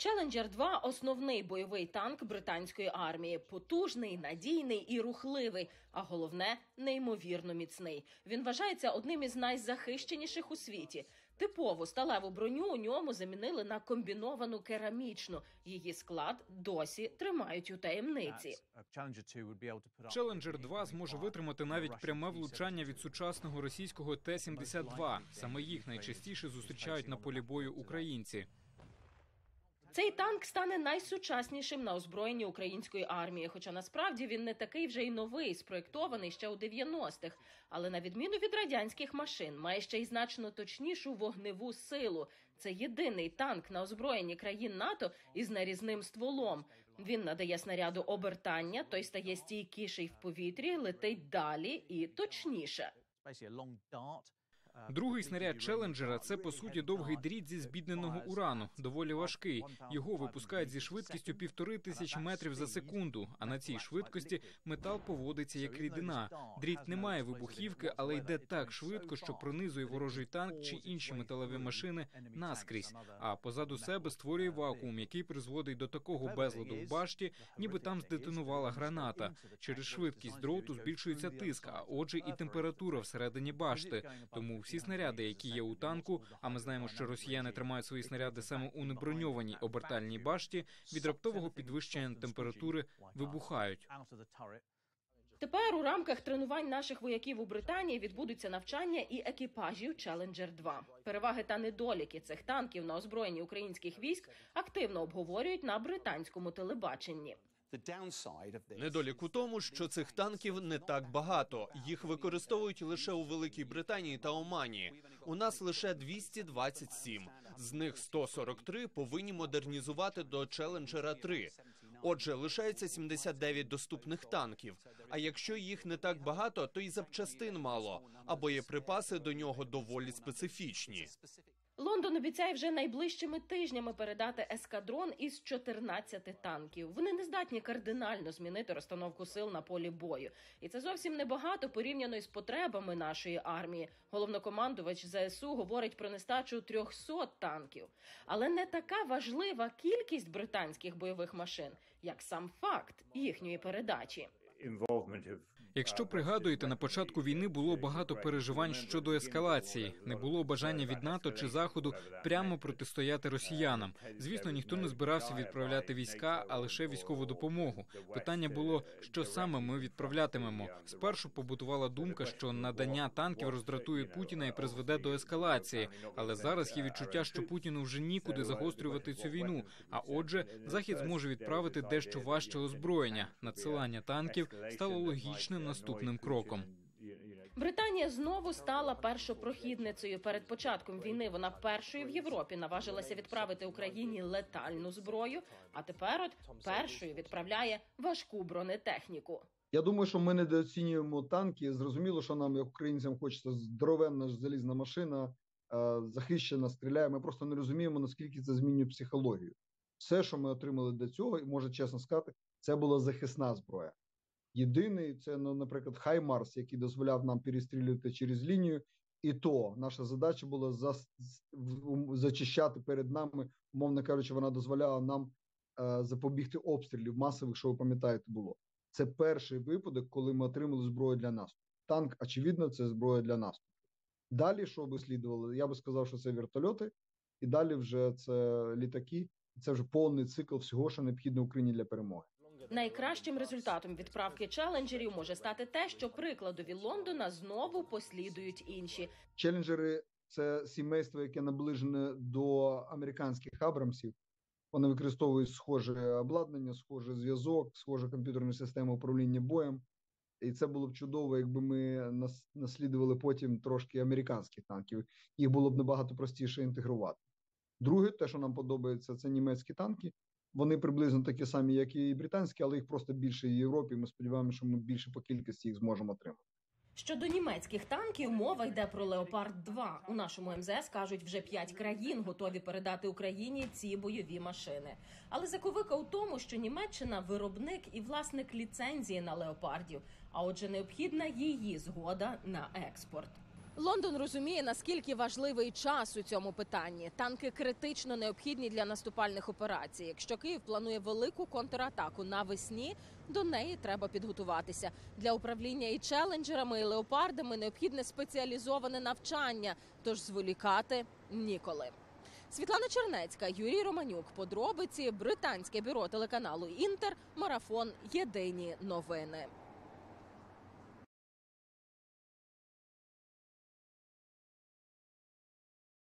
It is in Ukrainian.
Челенджер-2 – основний бойовий танк британської армії. Потужний, надійний і рухливий, а головне – неймовірно міцний. Він вважається одним із найзахищеніших у світі. Типову сталеву броню у ньому замінили на комбіновану керамічну. Її склад досі тримають у таємниці. Челенджер-2 зможе витримати навіть пряме влучання від сучасного російського Т-72. Саме їх найчастіше зустрічають на полі бою українці. Цей танк стане найсучаснішим на озброєнні української армії, хоча насправді він не такий вже й новий, спроєктований ще у 90-х. Але на відміну від радянських машин, має ще й значно точнішу вогневу силу. Це єдиний танк на озброєнні країн НАТО із нарізним стволом. Він надає снаряду обертання, той стає стійкіший в повітрі, летить далі і точніше. Другий снаряд Челенджера – це, по суті, довгий дріт зі збідненого урану, доволі важкий. Його випускають зі швидкістю 1500 метрів за секунду, а на цій швидкості метал поводиться як рідина. Дріт не має вибухівки, але йде так швидко, що пронизує ворожий танк чи інші металеві машини наскрізь, а позаду себе створює вакуум, який призводить до такого безладу в башті, ніби там здетонувала граната. Через швидкість дроту збільшується тиск, а отже і температура всередині башти. Тому всі снаряди, які є у танку, а ми знаємо, що росіяни тримають свої снаряди саме у неброньованій обертальній башті, від раптового підвищення температури вибухають. Тепер у рамках тренувань наших вояків у Британії відбудуться навчання і екіпажів Челенджер-2. Переваги та недоліки цих танків на озброєнні українських військ активно обговорюють на британському телебаченні. Недолік у тому, що цих танків не так багато. Їх використовують лише у Великій Британії та Омані. У нас лише 227. З них 143 повинні модернізувати до Челенджера-3. Отже, лишається 79 доступних танків. А якщо їх не так багато, то і запчастин мало, а боєприпаси до нього доволі специфічні. Лондон обіцяє вже найближчими тижнями передати ескадрон із 14 танків. Вони не здатні кардинально змінити розстановку сил на полі бою. І це зовсім небагато порівняно із потребами нашої армії. Головнокомандувач ЗСУ говорить про нестачу 300 танків. Але не така важлива кількість британських бойових машин, як сам факт їхньої передачі. Якщо пригадуєте, на початку війни було багато переживань щодо ескалації. Не було бажання від НАТО чи Заходу прямо протистояти росіянам. Звісно, ніхто не збирався відправляти війська, а лише військову допомогу. Питання було, що саме ми відправлятимемо. Спершу побутувала думка, що надання танків роздратує Путіна і призведе до ескалації. Але зараз є відчуття, що Путіну вже нікуди загострювати цю війну. А отже, Захід зможе відправити дещо важче озброєння. Надсилання танків стало логічним наступним кроком. Британія знову стала першопрохідницею. Перед початком війни вона першою в Європі наважилася відправити Україні летальну зброю, а тепер от першою відправляє важку бронетехніку. Я думаю, що ми недооцінюємо танки. Зрозуміло, що нам, як українцям, хочеться здоровенна залізна машина, захищена, стріляє. Ми просто не розуміємо, наскільки це змінює психологію. Все, що ми отримали до цього, і можу чесно сказати, це була захисна зброя. Єдиний, це, наприклад, Хаймарс, який дозволяв нам перестрілювати через лінію. І то наша задача була зачищати перед нами, умовно кажучи, вона дозволяла нам запобігти обстрілів масових, що ви пам'ятаєте, було. Це перший випадок, коли ми отримали зброю для наступу. Танк, очевидно, це зброя для наступу. Далі, що би слідувало? Я би сказав, що це вертольоти, і далі вже це літаки. Це вже повний цикл всього, що необхідно Україні для перемоги. Найкращим результатом відправки челенджерів може стати те, що прикладові Лондона знову послідують інші. Челенджери – це сімейство, яке наближене до американських Абрамсів. Вони використовують схоже обладнання, схожий зв'язок, схожу комп'ютерну систему управління боєм. І це було б чудово, якби ми наслідували потім трошки американських танків. Їх було б набагато простіше інтегрувати. Друге, те, що нам подобається, це німецькі танки. Вони приблизно такі самі, як і британські, але їх просто більше в Європі. Ми сподіваємося, що ми більше по кількості їх зможемо отримати. Щодо німецьких танків, мова йде про «Леопард-2». У нашому МЗС кажуть, вже 5 країн готові передати Україні ці бойові машини. Але заковика у тому, що Німеччина – виробник і власник ліцензії на «Леопардів», а отже необхідна її згода на експорт. Лондон розуміє, наскільки важливий час у цьому питанні. Танки критично необхідні для наступальних операцій. Якщо Київ планує велику контратаку навесні, до неї треба підготуватися. Для управління і челенджерами, і леопардами необхідне спеціалізоване навчання, тож зволікати ніколи. Світлана Чернецька, Юрій Романюк. Подробиці. Британське бюро телеканалу «Інтер». Марафон. Єдині новини.